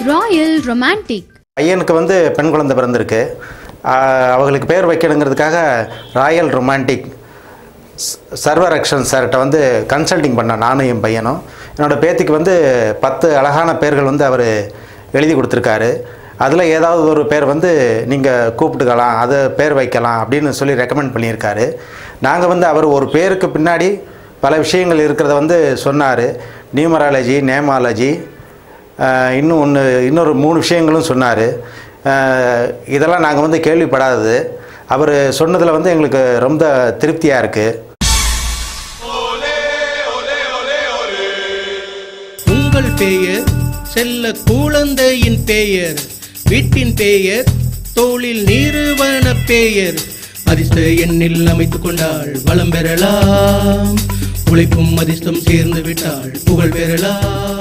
Royal romantic. பையனுக்கு வந்து பெண் குழந்தை பிறந்திருக்கு. அவங்களுக்கு பேர் வைக்கணுங்கிறதுக்காக ராயல் ரொமான்டிக் சர்வரக்ஷன் சார்கிட்ட வந்து கன்சல்டிங் பண்ணேன். நானும் என் பையனும். என்னோடய பேத்திக்கு வந்து 10 அழகான பேர்கள் வந்து அவர் எழுதி கொடுத்துருக்காரு. அதில் ஏதாவது ஒரு பேர் வந்து நீங்கள் கூப்பிட்டுக்கலாம், அதை பேர் வைக்கலாம் அப்படின்னு சொல்லி ரெக்கமெண்ட் பண்ணியிருக்காரு. நாங்கள் வந்து அவர் ஒரு பேருக்கு பின்னாடி பல விஷயங்கள் இருக்கிறத வந்து சொன்னார். நியூமராலஜி, நேமாலஜி, இன்னொரு 3 விஷயங்களும் சொன்னார். இதெல்லாம் நாங்கள் வந்து கேள்விப்படாதது. அவர் சொன்னதில் வந்து எங்களுக்கு ரொம்ப திருப்தியாக இருக்குது. உங்கள் பெயர் செல்ல குழந்தையின் பெயர், வீட்டின் பெயர், தொழில் நிறுவன பெயர், அதிர்ஷ்ட எண்ணில் அமைத்துக் கொண்டால் வளம் பெறலாம். உழைப்பும் அதிர்ஷ்டம் சேர்ந்து விட்டால் புகழ் பெறலாம்.